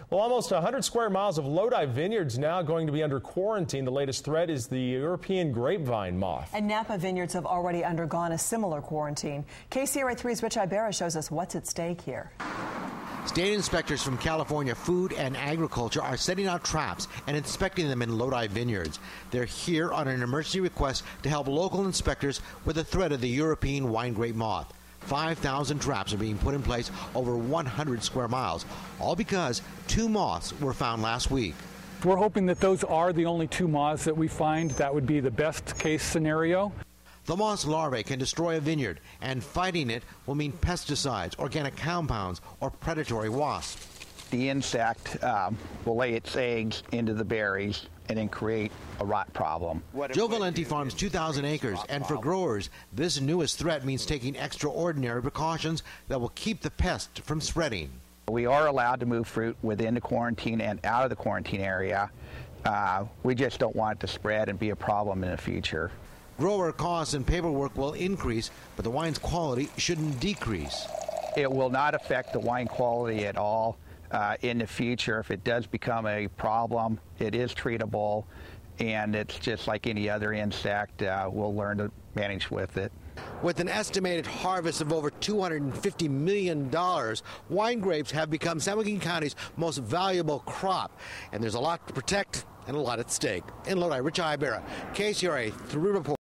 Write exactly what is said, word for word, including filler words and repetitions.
Well, almost one hundred square miles of Lodi Vineyards now going to be under quarantine. The latest threat is the European Grapevine Moth. And Napa Vineyards have already undergone a similar quarantine. K C R A three's Rich Ibarra shows us what's at stake here. State inspectors from California Food and Agriculture are setting out traps and inspecting them in Lodi Vineyards. They're here on an emergency request to help local inspectors with the threat of the European wine grape moth. five thousand traps are being put in place over one hundred square miles, all because two moths were found last week. We're hoping that those are the only two moths that we find. That would be the best case scenario. The moth's larvae can destroy a vineyard, and fighting it will mean pesticides, organic compounds, or predatory wasps. The insect um, will lay its eggs into the berries and then create a rot problem. Joe Valenti farms two thousand acres, and for growers, this newest threat means taking extraordinary precautions that will keep the pest from spreading. We are allowed to move fruit within the quarantine and out of the quarantine area. Uh, we just don't want it to spread and be a problem in the future. Grower costs and paperwork will increase, but the wine's quality shouldn't decrease. It will not affect the wine quality at all. Uh, in the future, if it does become a problem, it is treatable, and it's just like any other insect. Uh, we'll learn to manage with it. With an estimated harvest of over two hundred fifty million dollars, wine grapes have become San Joaquin County's most valuable crop, and there's a lot to protect and a lot at stake. In Lodi, Rich Ibarra, K C R A three report.